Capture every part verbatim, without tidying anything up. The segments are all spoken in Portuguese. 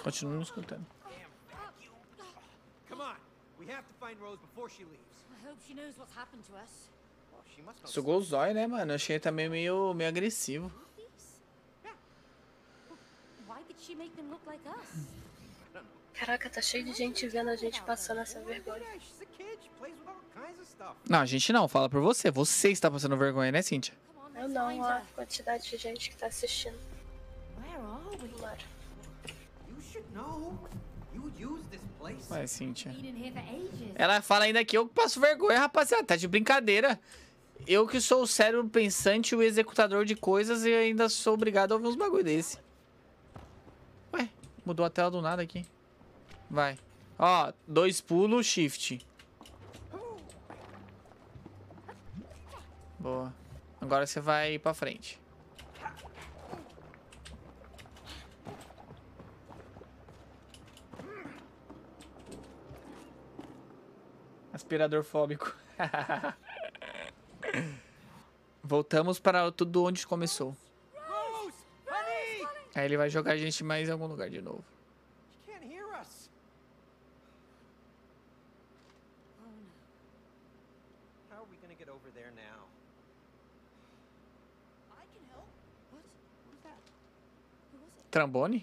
Continuo não escutando. Sugou o zóio, né, mano? Eu achei também meio, meio agressivo. Caraca, tá cheio de gente vendo a gente passando essa vergonha. Não, a gente não. Fala por você. Você está passando vergonha, né, Cynthia? Eu não, a quantidade de gente que tá assistindo. Claro. Ué, Cynthia. Ela fala ainda que eu passo vergonha, rapaziada. Tá de brincadeira. Eu que sou o cérebro pensante e o executador de coisas e ainda sou obrigado a ouvir uns bagulho desse. Ué, mudou a tela do nada aqui. Vai. Ó, dois pulos, shift. Boa. Agora você vai pra frente. Aspirador fóbico. Voltamos para tudo onde começou. Aí ele vai jogar a gente mais em algum lugar de novo. Trambone?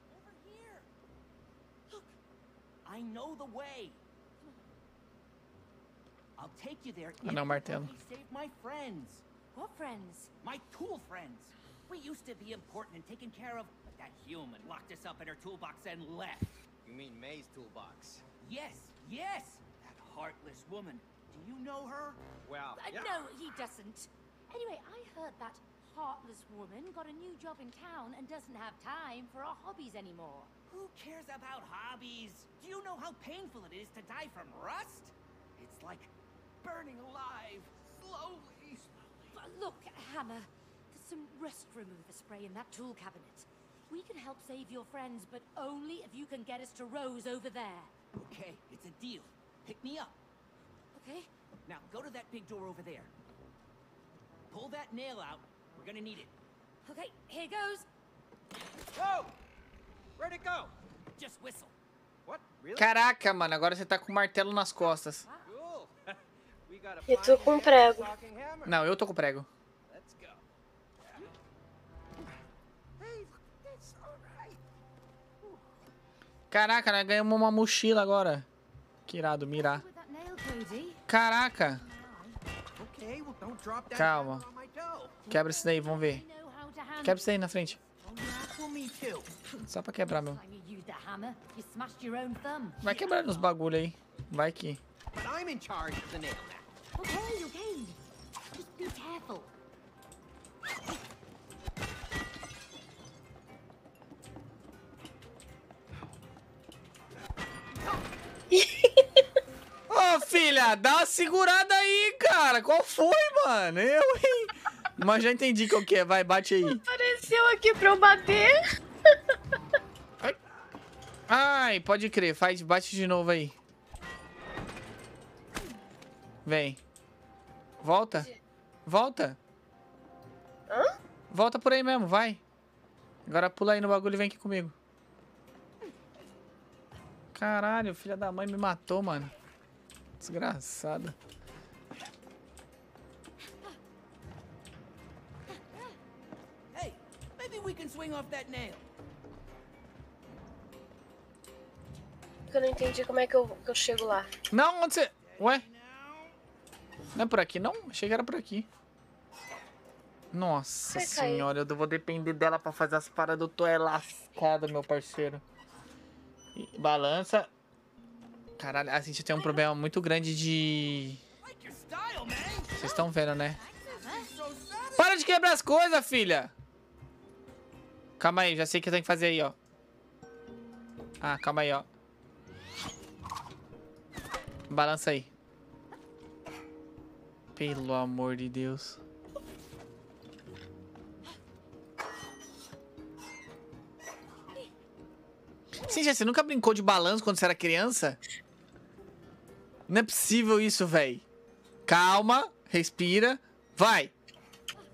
Ah, não, martelo. What friends? My tool friends. We used to be important and taken care of, but that human locked us up in her toolbox and left. You mean May's toolbox? Yes, yes. That heartless woman. Do you know her? Well, Uh, yeah. No, he doesn't. Anyway, I heard that heartless woman got a new job in town and doesn't have time for our hobbies anymore. Who cares about hobbies? Do you know how painful it is to die from rust? It's like burning alive, slowly. But look, Hammer, there's some rust remover spray in that tool cabinet. We can help save your friends, but only if you can get us to Rose over there. Okay, it's a deal. Pick me up. Okay? Now go to that big door over there. Pull that nail out. We're gonna need it. Okay, here goes. Whoa! Where'd it go? Just whistle. What? Really? Caraca, mano, agora você tá com o martelo nas costas. Cool. We got a E tu com um prego. talking hammer. Não, eu tô com prego. Let's go. Hey, look at this. All right. Caraca, nós ganhamos uma mochila agora. Que irado, mirar. With that nail, Cody. Caraca. Okay, well, don't drop that Calma. hammer on my toe. Quebra isso daí, vamos ver. I know how to handle. Quebra isso daí na frente. Well, me too. Só pra quebrar, meu. Time you used the hammer, you smashed your own thumb. Vai quebrar nos bagulho aí. Vai que. But I'm in charge of the nail now. Okay, okay. Just be careful. Ô, filha, dá uma segurada aí, cara. Qual foi, mano? Eu, hein? Mas já entendi qual que é. Vai, bate aí. Apareceu aqui pra eu bater. Ai, Ai pode crer. Faz, bate de novo aí. Vem. Volta. Volta. Hã? Volta por aí mesmo, vai. Agora pula aí no bagulho e vem aqui comigo. Caralho, filha da mãe me matou, mano. Desgraçada. Hey, maybe we can swing off that nail. Eu não entendi como é que eu, que eu chego lá. Não, onde você... Ué? Não é por aqui, não? Achei que era por aqui. Nossa Vai senhora, eu vou depender dela pra fazer as paradas. Eu tô é lascado, meu parceiro. E balança. Caralho, a gente tem um problema muito grande de... Like your style, man. Vocês estão vendo, né? Para de quebrar as coisas, filha! Calma aí, já sei o que eu tenho que fazer aí, ó. Ah, calma aí, ó. Balança aí. Pelo amor de Deus. Sim, já, você nunca brincou de balanço quando você era criança? Não é possível isso, velho. Calma, respira, vai.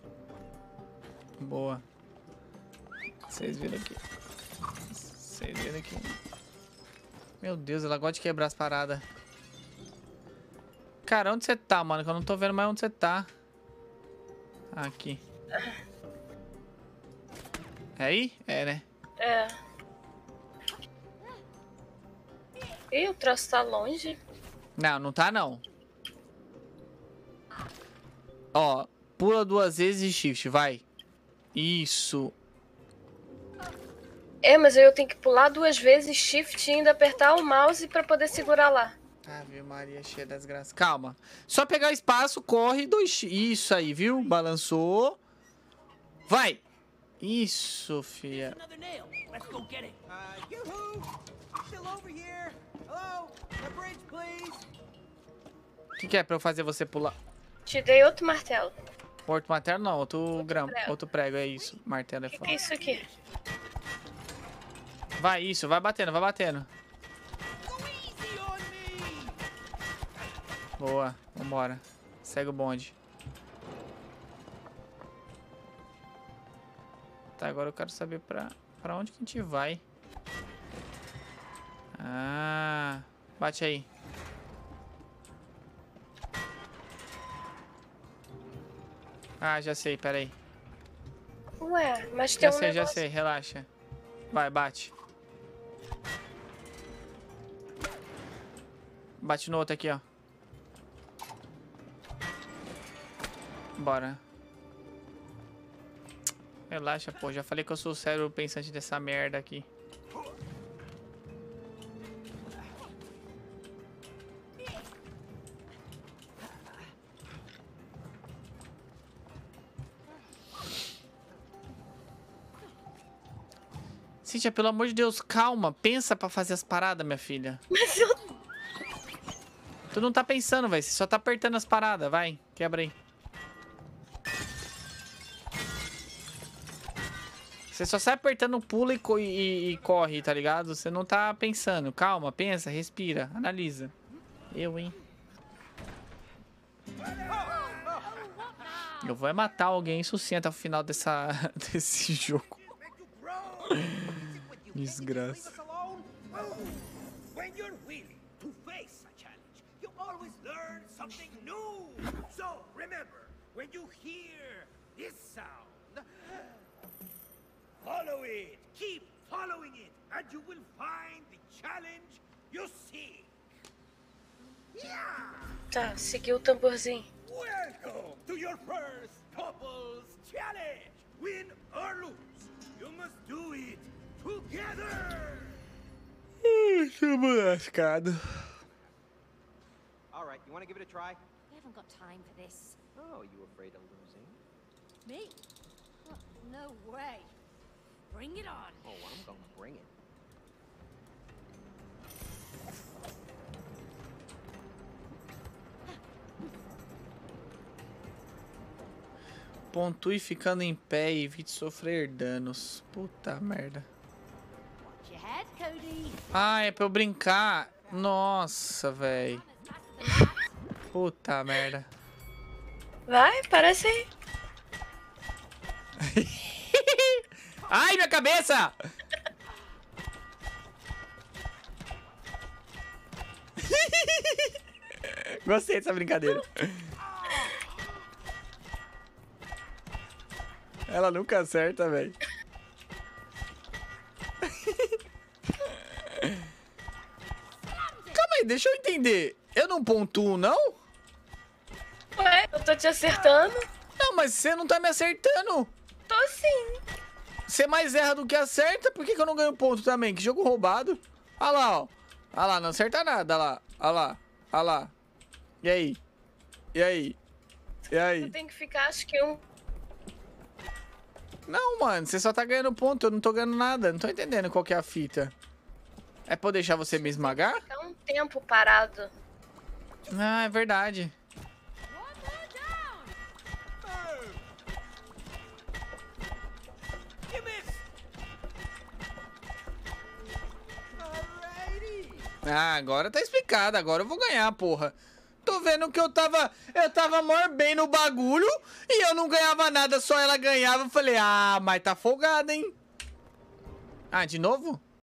Boa. Vocês viram aqui. Vocês viram vendo aqui. Meu Deus, ela gosta de quebrar as paradas. Cara, onde você tá, mano? Que eu não tô vendo mais onde você tá. Aqui. É aí? É, né? É. Ih, o troço tá longe. Não, não tá não. Ó, pula duas vezes e shift, vai. Isso. É, mas aí eu tenho que pular duas vezes, shift e ainda apertar o mouse pra poder segurar lá. Ave Maria, cheia das graças. Calma. Só pegar o espaço, corre, dois... Isso aí, viu? Balançou. Vai. Isso, filha. O que, que é pra eu fazer você pular? Te dei outro martelo. Outro martelo não, outro, outro grama. Prego. Outro prego, é isso. Martelo é Que foda. que é isso aqui? Vai, isso, vai batendo, vai batendo. Boa, vambora. Segue o bonde. Tá, agora eu quero saber pra, pra onde que a gente vai. Ah, bate aí. Ah, já sei, peraí. Ué, mas tem Já um sei, já negócio... sei, relaxa. Vai, bate. Bate no outro aqui, ó. Bora. Relaxa, pô. Já falei que eu sou o cérebro pensante dessa merda aqui. Cíntia, pelo amor de Deus, calma. Pensa pra fazer as paradas, minha filha. Mas eu... Tu não tá pensando, velho. Você só tá apertando as paradas. Vai, quebra aí. Você só sai apertando, pula e, co e, e corre, tá ligado? Você não tá pensando. Calma, pensa, respira, analisa. Eu, hein? Eu vou é matar alguém sucinto ao final dessa, desse jogo. Desgraça. Follow it. Keep following it, and you will find the challenge you seek. Yeah. Tá, seguiu o tamborzinho. Welcome to your first couples challenge. Win or lose, you must do it together. Estamos lascado. All right, you want to give it a try? We haven't got time for this. Oh, you afraid of losing? Me? Oh, no way. Bring it on. Oh, I'm gonna bring it. Pontue ficando em pé e evite sofrer danos. Puta merda. Watch your head, Cody. Ah, é pra eu brincar. Nossa, velho. Puta merda. Vai, parece aí. Ai, minha cabeça! Gostei dessa brincadeira. Ela nunca acerta, velho. Calma aí, deixa eu entender. Eu não pontuo, não? Ué, eu tô te acertando. Não, mas você não tá me acertando. Tô sim. Você mais erra do que acerta? Por que, que eu não ganho ponto também? Que jogo roubado. Olha lá, ó. Olha lá, não acerta nada. Olha lá, olha lá, olha lá. E aí? E aí? E aí? Eu tenho que ficar, acho que um... Não, mano, você só tá ganhando ponto. Eu não tô ganhando nada. Não tô entendendo qual que é a fita. É pra eu deixar você me esmagar? Ficar um tempo parado. Ah, é verdade. Ah, agora tá explicado. Agora eu vou ganhar, porra. Tô vendo que eu tava... Eu tava maior bem no bagulho e eu não ganhava nada, só ela ganhava. Eu falei, ah, mas tá folgada, hein? Ah, de novo?